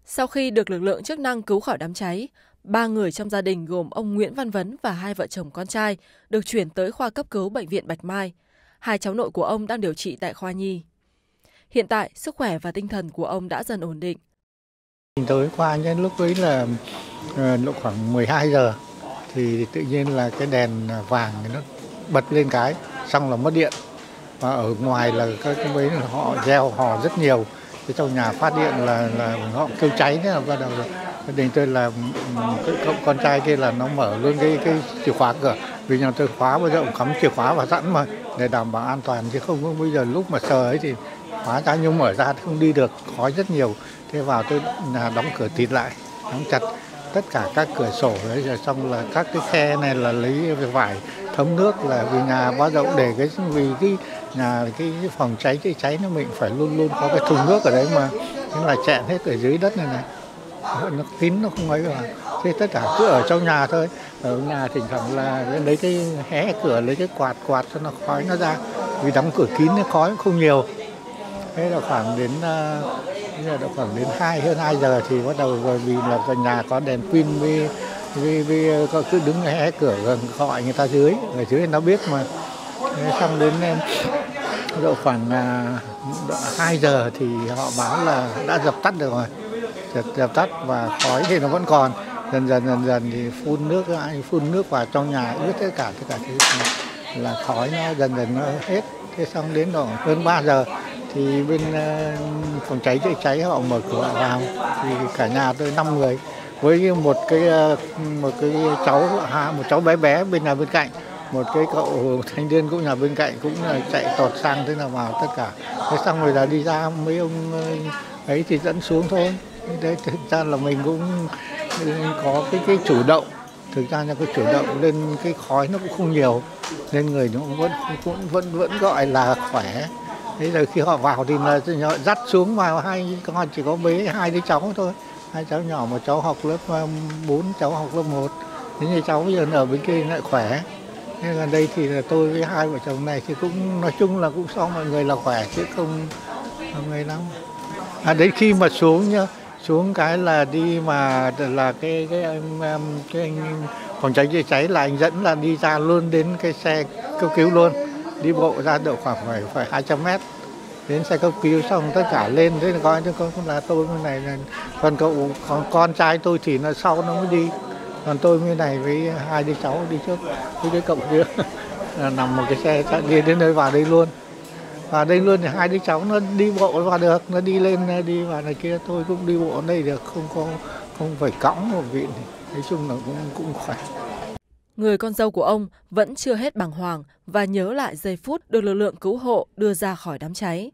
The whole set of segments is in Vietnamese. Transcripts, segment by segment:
Sau khi được lực lượng chức năng cứu khỏi đám cháy, 3 người trong gia đình gồm ông Nguyễn Văn Vấn và 2 vợ chồng con trai được chuyển tới khoa cấp cứu bệnh viện Bạch Mai. 2 cháu nội của ông đang điều trị tại khoa nhi. Hiện tại, sức khỏe và tinh thần của ông đã dần ổn định. Tới khoa nhân lúc ấy là khoảng 12 giờ thì tự nhiên là cái đèn vàng nó bật lên cái, xong là mất điện. Và ở ngoài là các mấy họ reo hò rất nhiều. Cái trong nhà phát điện là họ kêu cháy, thế là bắt đầu gia đình tôi là con trai kia là nó mở luôn cái chìa khóa cửa, vì nhà tôi khóa bây giờ cũng cắm chìa khóa vào sẵn mà để đảm bảo an toàn, chứ không bây giờ lúc mà sờ ấy thì khóa ra nhưng mở ra không đi được, khói rất nhiều. Thế vào tôi đóng cửa tịt lại, đóng chặt tất cả các cửa sổ đấy, rồi xong là các cái khe này là lấy vải thấm nước, là vì nhà bao giờ cũng để vì cái nhà cái phòng cháy chữa cháy nó mình phải luôn luôn có cái thùng nước ở đấy mà, thế là chẹn hết ở dưới đất này nó kín, nó không ấy vào. Thế tất cả cứ ở trong nhà thôi, ở nhà thỉnh thoảng là lấy cái hé cửa, lấy cái quạt cho nó khói nó ra, vì đóng cửa kín nó khói không nhiều. Thế là khoảng đến hơn 2 giờ thì bắt đầu, rồi vì là nhà có đèn pin vì cứ đứng hé cửa gần gọi người ta ở dưới nó biết mà. Thế xong đến độ khoảng 2 giờ thì họ báo là đã dập tắt được rồi, dập tắt và khói thì nó vẫn còn. Dần dần thì phun nước vào trong nhà ướt tất cả thứ, là khói nó dần nó hết. Thế xong đến độ hơn 3 giờ thì bên phòng cháy chữa cháy họ mở cửa vào, thì cả nhà tôi 5 người với một cháu bé bên nhà bên cạnh, một cái cậu thanh niên cũng nhà bên cạnh cũng chạy tọt sang, thế là vào tất cả. Thế xong rồi là đi ra, mấy ông ấy thì dẫn xuống thôi. Đấy, thực ra là mình cũng có cái chủ động, thực ra là cái chủ động nên cái khói nó cũng không nhiều, nên người nó vẫn gọi là khỏe. Thế rồi khi họ vào thì là dắt xuống vào, con chỉ có bế 2 đứa cháu thôi, 2 cháu nhỏ, một cháu học lớp 4, cháu học lớp 1. Thế như cháu bây giờ ở bên kia lại khỏe. Thế gần đây thì là tôi với 2 vợ chồng này thì cũng nói chung là cũng so mọi người là khỏe chứ không người lắm. Đến khi mà xuống cái là đi mà là cái anh phòng cháy chữa cháy là anh dẫn là đi ra luôn đến cái xe cấp cứu luôn, đi bộ ra độ khoảng phải 200 mét đến xe cấp cứu, xong tất cả lên. Thế là coi là tôi bên này là, còn con trai tôi thì nó sau nó mới đi, còn tôi bên này với 2 đứa cháu đi trước, với đứa cậu kia nằm một cái xe đi đến nơi vào đây luôn. Và đây luôn thì 2 đứa cháu nó đi bộ vào được, nó đi lên đi vào này kia, tôi cũng đi bộ ở đây được, không phải cõng một vị. Nói chung là cũng khỏe. Người con dâu của ông vẫn chưa hết bàng hoàng và nhớ lại giây phút được lực lượng cứu hộ đưa ra khỏi đám cháy.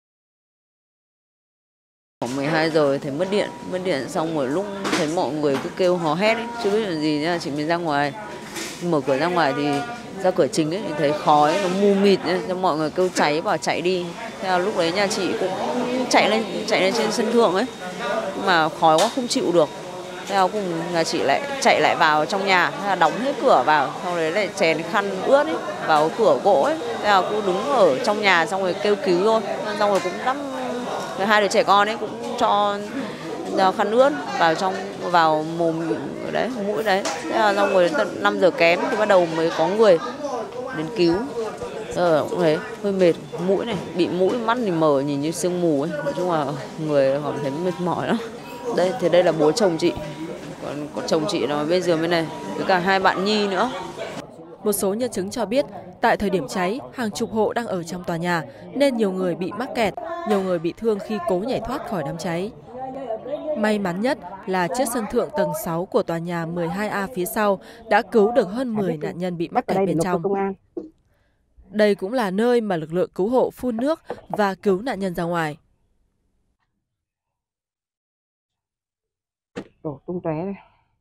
Khoảng 12 giờ thấy mất điện xong rồi lúc thấy mọi người cứ kêu hò hét ấy, chưa biết là gì, nên là chị mới ra ngoài, mở cửa ra ngoài thì ra cửa chính ấy thì thấy khói nó mù mịt ấy, mọi người kêu cháy bảo chạy đi. Thế là lúc đấy nhà chị cũng chạy lên trên sân thượng ấy, mà khói quá không chịu được. Thế là cùng nhà chị lại chạy lại vào trong nhà, thế là đóng hết cửa vào, sau đấy lại chèn khăn ướt ấy vào cửa gỗ ấy. Thế là cứ đứng ở trong nhà xong rồi kêu cứu thôi, xong rồi cũng đắp 2 đứa trẻ con ấy cũng cho khăn ướt vào mồm đấy, mũi đấy. Thế là xong rồi tận 5 giờ kém thì bắt đầu mới có người đến cứu. Cũng thấy hơi mệt, mũi này, bị mũi, mắt thì mở nhìn như sương mù ấy. Nói chung là người cảm thấy mệt mỏi lắm. Đây là bố chồng chị, còn chồng chị là bên giường bên này, với cả 2 bạn nhi nữa. Một số nhân chứng cho biết, tại thời điểm cháy, hàng chục hộ đang ở trong tòa nhà, nên nhiều người bị mắc kẹt, nhiều người bị thương khi cố nhảy thoát khỏi đám cháy. May mắn nhất là chiếc sân thượng tầng 6 của tòa nhà 12A phía sau đã cứu được hơn 10 nạn nhân bị mắc kẹt bên trong. Đây cũng là nơi mà lực lượng cứu hộ phun nước và cứu nạn nhân ra ngoài. Đổ tung tóe đây.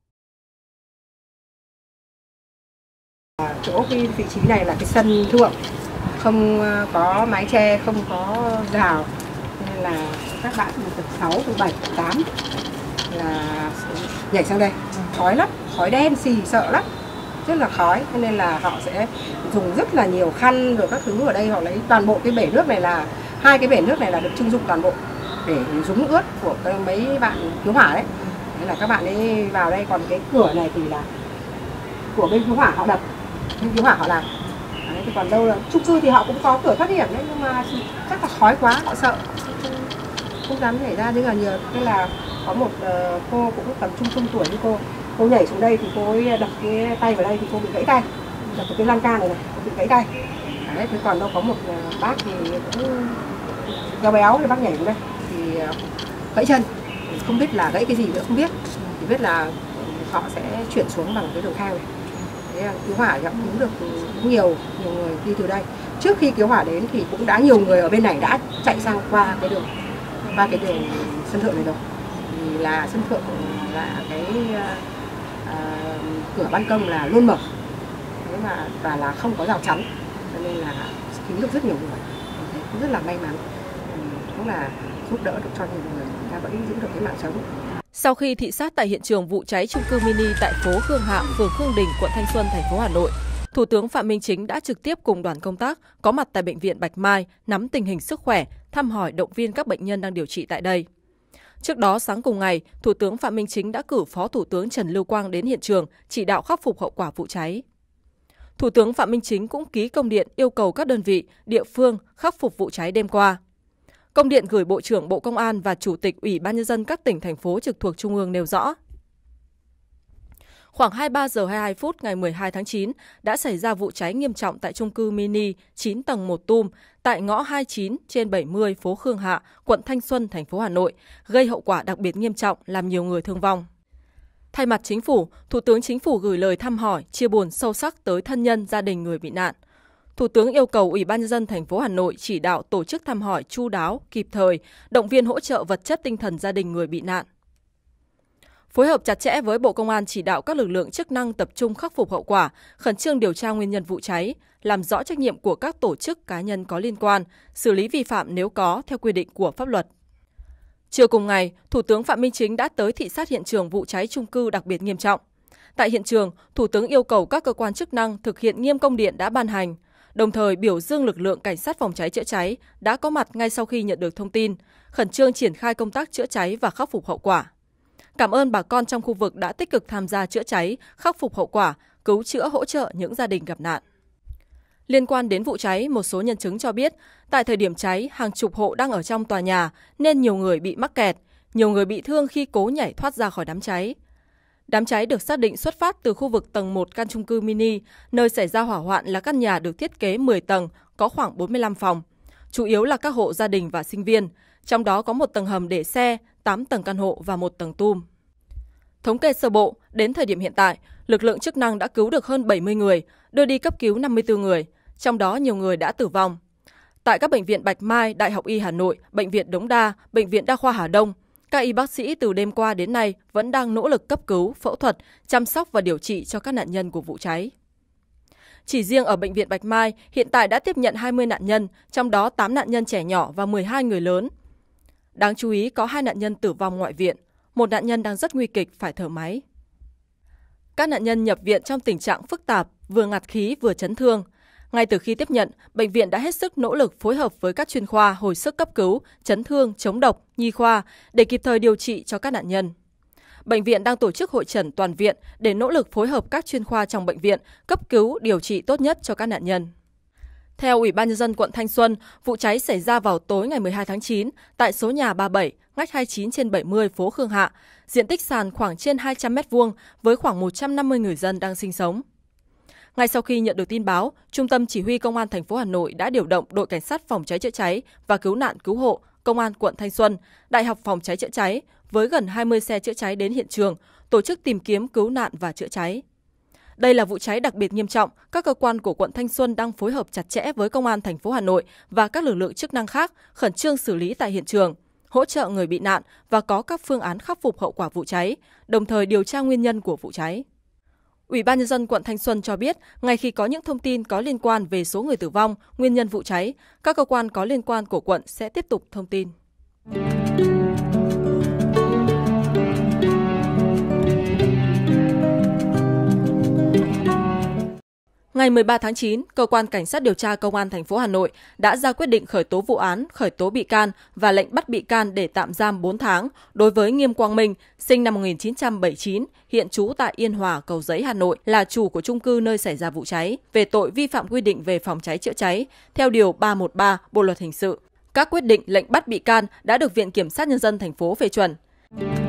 Chỗ cái vị trí này là cái sân thượng, không có mái che, không có rào, nên là các bạn từ tầng 6, tầng 7, tầng 8 là nhảy sang đây. Khói lắm, khói đen xì sợ lắm, rất là khói, nên là họ sẽ dùng rất là nhiều khăn rồi các thứ ở đây, họ lấy toàn bộ cái bể nước này, là 2 cái bể nước này là được trưng dụng toàn bộ. để rúng ướt của mấy bạn cứu hỏa đấy. Thế là các bạn ấy vào đây, còn cái cửa này thì là của bên cứu hỏa họ đập, bên cứu hỏa họ làm. Đấy, thì còn đâu là chung cư thì họ cũng có cửa thoát hiểm đấy, nhưng mà chắc là khói quá họ sợ, không dám nhảy ra rất là nhiều. Thế là có một cô cũng tầm trung tuổi như cô nhảy xuống đây thì cô ấy đập cái tay vào đây thì cô bị gãy tay, đập cái lan can này cô bị gãy tay. Đấy, thế còn đâu có một bác thì cũng béo béo, thì bác nhảy xuống đây thì gãy chân, không biết là gãy cái gì nữa không biết, chỉ biết là họ sẽ chuyển xuống bằng cái đường thang này. Thế cứu hỏa thì cũng được nhiều người đi từ đây. Trước khi cứu hỏa đến thì cũng đã nhiều người ở bên này đã chạy sang qua cái đường sân thượng này rồi. Thì là sân thượng là cái cửa ban công là luôn mở, thế mà và là không có rào chắn, cho nên là cứu được rất nhiều người. Thế cũng rất là may mắn, cũng là giúp đỡ được cho nhiều người, người ta vẫn giữ được cái mạng sống. Sau khi thị sát tại hiện trường vụ cháy chung cư mini tại phố Khương Hạ, phường Khương Đình, quận Thanh Xuân, thành phố Hà Nội, Thủ tướng Phạm Minh Chính đã trực tiếp cùng đoàn công tác có mặt tại bệnh viện Bạch Mai, nắm tình hình sức khỏe, thăm hỏi, động viên các bệnh nhân đang điều trị tại đây. Trước đó, sáng cùng ngày, Thủ tướng Phạm Minh Chính đã cử Phó Thủ tướng Trần Lưu Quang đến hiện trường chỉ đạo khắc phục hậu quả vụ cháy. Thủ tướng Phạm Minh Chính cũng ký công điện yêu cầu các đơn vị, địa phương khắc phục vụ cháy đêm qua. Công điện gửi Bộ trưởng Bộ Công an và Chủ tịch Ủy ban Nhân dân các tỉnh, thành phố trực thuộc Trung ương nêu rõ. Khoảng 23 giờ 22 phút ngày 12 tháng 9 đã xảy ra vụ cháy nghiêm trọng tại chung cư mini 9 tầng 1 tum tại ngõ 29/70 phố Khương Hạ, quận Thanh Xuân, thành phố Hà Nội, gây hậu quả đặc biệt nghiêm trọng, làm nhiều người thương vong. Thay mặt Chính phủ, Thủ tướng Chính phủ gửi lời thăm hỏi, chia buồn sâu sắc tới thân nhân, gia đình người bị nạn. Thủ tướng yêu cầu Ủy ban Nhân dân thành phố Hà Nội chỉ đạo tổ chức thăm hỏi chu đáo, kịp thời, động viên hỗ trợ vật chất tinh thần gia đình người bị nạn. Phối hợp chặt chẽ với Bộ Công an chỉ đạo các lực lượng chức năng tập trung khắc phục hậu quả, khẩn trương điều tra nguyên nhân vụ cháy, làm rõ trách nhiệm của các tổ chức cá nhân có liên quan, xử lý vi phạm nếu có theo quy định của pháp luật. Chiều cùng ngày, Thủ tướng Phạm Minh Chính đã tới thị sát hiện trường vụ cháy chung cư đặc biệt nghiêm trọng. Tại hiện trường, Thủ tướng yêu cầu các cơ quan chức năng thực hiện nghiêm công điện đã ban hành, đồng thời biểu dương lực lượng cảnh sát phòng cháy chữa cháy đã có mặt ngay sau khi nhận được thông tin, khẩn trương triển khai công tác chữa cháy và khắc phục hậu quả. Cảm ơn bà con trong khu vực đã tích cực tham gia chữa cháy, khắc phục hậu quả, cứu chữa hỗ trợ những gia đình gặp nạn. Liên quan đến vụ cháy, một số nhân chứng cho biết, tại thời điểm cháy, hàng chục hộ đang ở trong tòa nhà nên nhiều người bị mắc kẹt, nhiều người bị thương khi cố nhảy thoát ra khỏi đám cháy. Đám cháy được xác định xuất phát từ khu vực tầng 1 căn chung cư mini, nơi xảy ra hỏa hoạn là căn nhà được thiết kế 10 tầng, có khoảng 45 phòng. Chủ yếu là các hộ gia đình và sinh viên, trong đó có một tầng hầm để xe, 8 tầng căn hộ và một tầng tum. Thống kê sơ bộ, đến thời điểm hiện tại, lực lượng chức năng đã cứu được hơn 70 người, đưa đi cấp cứu 54 người, trong đó nhiều người đã tử vong. Tại các bệnh viện Bạch Mai, Đại học Y Hà Nội, Bệnh viện Đống Đa, Bệnh viện Đa khoa Hà Đông, các y bác sĩ từ đêm qua đến nay vẫn đang nỗ lực cấp cứu, phẫu thuật, chăm sóc và điều trị cho các nạn nhân của vụ cháy. Chỉ riêng ở Bệnh viện Bạch Mai, hiện tại đã tiếp nhận 20 nạn nhân, trong đó 8 nạn nhân trẻ nhỏ và 12 người lớn. Đáng chú ý có 2 nạn nhân tử vong ngoại viện, một nạn nhân đang rất nguy kịch phải thở máy. Các nạn nhân nhập viện trong tình trạng phức tạp, vừa ngạt khí vừa chấn thương. Ngay từ khi tiếp nhận, bệnh viện đã hết sức nỗ lực phối hợp với các chuyên khoa hồi sức cấp cứu, chấn thương, chống độc, nhi khoa để kịp thời điều trị cho các nạn nhân. Bệnh viện đang tổ chức hội chẩn toàn viện để nỗ lực phối hợp các chuyên khoa trong bệnh viện cấp cứu, điều trị tốt nhất cho các nạn nhân. Theo Ủy ban Nhân dân quận Thanh Xuân, vụ cháy xảy ra vào tối ngày 12 tháng 9 tại số nhà 37, ngách 29/70 phố Khương Hạ, diện tích sàn khoảng trên 200 m2 với khoảng 150 người dân đang sinh sống. Ngay sau khi nhận được tin báo, Trung tâm Chỉ huy Công an thành phố Hà Nội đã điều động đội cảnh sát phòng cháy chữa cháy và cứu nạn cứu hộ, Công an quận Thanh Xuân, Đại học Phòng cháy chữa cháy với gần 20 xe chữa cháy đến hiện trường, tổ chức tìm kiếm cứu nạn và chữa cháy. Đây là vụ cháy đặc biệt nghiêm trọng, các cơ quan của quận Thanh Xuân đang phối hợp chặt chẽ với Công an thành phố Hà Nội và các lực lượng chức năng khác khẩn trương xử lý tại hiện trường, hỗ trợ người bị nạn và có các phương án khắc phục hậu quả vụ cháy, đồng thời điều tra nguyên nhân của vụ cháy. Ủy ban Nhân dân quận Thanh Xuân cho biết, ngay khi có những thông tin có liên quan về số người tử vong, nguyên nhân vụ cháy, các cơ quan có liên quan của quận sẽ tiếp tục thông tin. Ngày 13 tháng 9, Cơ quan Cảnh sát điều tra Công an thành phố Hà Nội đã ra quyết định khởi tố vụ án, khởi tố bị can và lệnh bắt bị can để tạm giam 4 tháng đối với Nghiêm Quang Minh, sinh năm 1979, hiện trú tại Yên Hòa, Cầu Giấy, Hà Nội, là chủ của chung cư nơi xảy ra vụ cháy, về tội vi phạm quy định về phòng cháy chữa cháy, theo Điều 313 Bộ Luật Hình sự. Các quyết định lệnh bắt bị can đã được Viện Kiểm sát Nhân dân thành phố phê chuẩn.